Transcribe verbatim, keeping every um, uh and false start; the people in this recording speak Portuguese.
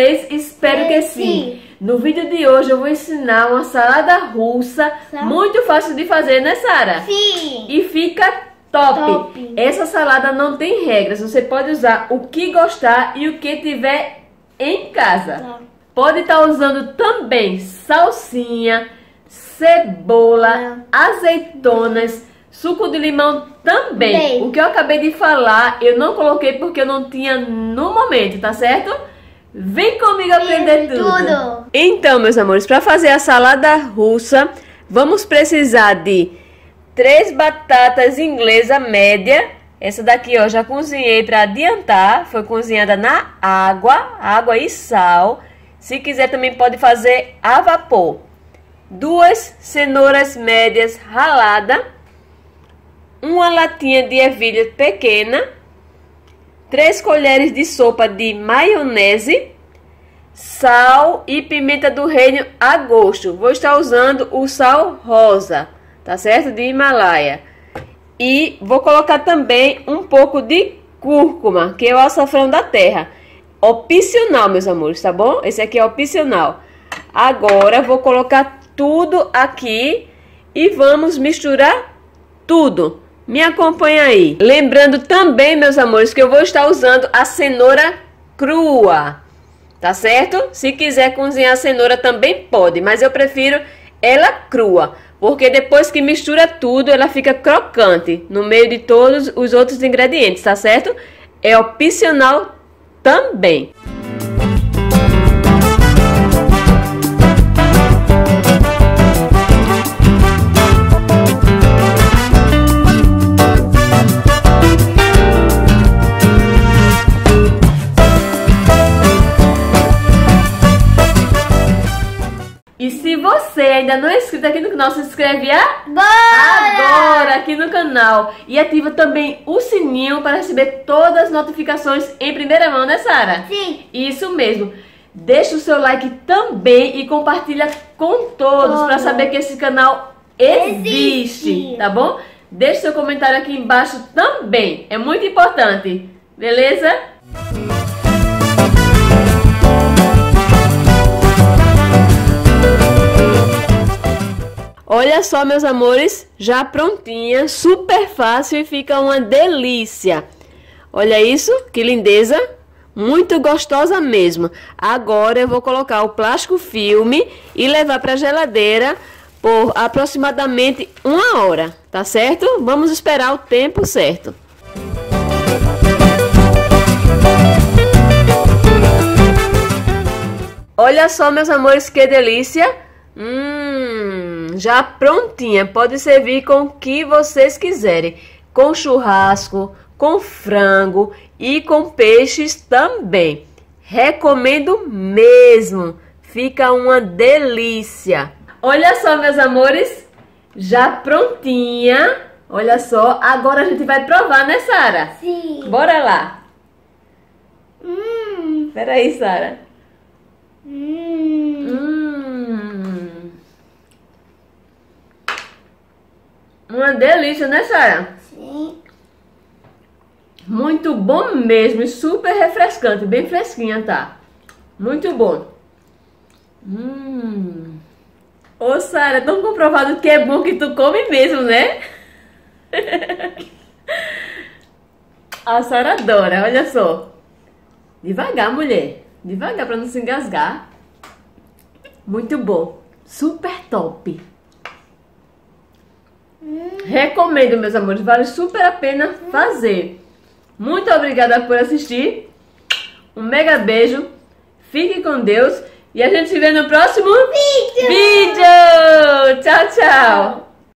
vocês? Espero que sim. No vídeo de hoje eu vou ensinar uma salada russa muito fácil de fazer, né, Sara? Sim. E fica top. top. Essa salada não tem regras, você pode usar o que gostar e o que tiver em casa. Tá. Pode estar usando também salsinha, cebola, azeitonas, suco de limão também. Bem. O que eu acabei de falar, eu não coloquei porque eu não tinha no momento, tá certo? Vem comigo aprender tudo. tudo. Então, meus amores, para fazer a salada russa, vamos precisar de três batatas inglesa média. Essa daqui, ó, já cozinhei para adiantar. Foi cozinhada na água, água e sal. Se quiser também pode fazer a vapor. Duas cenouras médias raladas. Uma latinha de ervilha pequena. Três colheres de sopa de maionese. Sal e pimenta do reino a gosto. Vou estar usando o sal rosa, tá certo? De Himalaia. E vou colocar também um pouco de cúrcuma, que é o açafrão da terra. Opcional, meus amores, tá bom? Esse aqui é opcional. Agora vou colocar tudo aqui e vamos misturar tudo. Me acompanha aí. Lembrando também, meus amores, que eu vou estar usando a cenoura crua, tá certo? Se quiser cozinhar a cenoura também pode, mas eu prefiro ela crua, porque depois que mistura tudo, ela fica crocante no meio de todos os outros ingredientes, tá certo? É opcional também. E se você ainda não é inscrito aqui no canal, se inscreve agora aqui no canal. E ativa também o sininho para receber todas as notificações em primeira mão, né, Sara? Sim. Isso mesmo. Deixa o seu like também e compartilha com todos para saber que esse canal existe, existe, tá bom? Deixe seu comentário aqui embaixo também. É muito importante, beleza? Olha só, meus amores, já prontinha, super fácil e fica uma delícia. Olha isso, que lindeza, muito gostosa mesmo. Agora eu vou colocar o plástico filme e levar para a geladeira por aproximadamente uma hora, tá certo? Vamos esperar o tempo certo. Olha só, meus amores, que delícia. Hum, já prontinha, pode servir com o que vocês quiserem, com churrasco, com frango e com peixes também. Recomendo mesmo, fica uma delícia. Olha só, meus amores, já prontinha, olha só, agora a gente vai provar, né, Sara? Sim. Bora lá. Hum. Peraí, Sara. Hum. Hum. Uma delícia, né, Sara? Sim. Muito bom mesmo, e super refrescante, bem fresquinha, tá? Muito bom. Hum. Ô, Sara, tão comprovado que é bom que tu come mesmo, né? A Sara adora, olha só. Devagar, mulher. Devagar pra não se engasgar. Muito bom. Super top. Hum. Recomendo, meus amores. Vale super a pena fazer. Muito obrigada por assistir. Um mega beijo. Fique com Deus. E a gente se vê no próximo vídeo. vídeo. Tchau, tchau.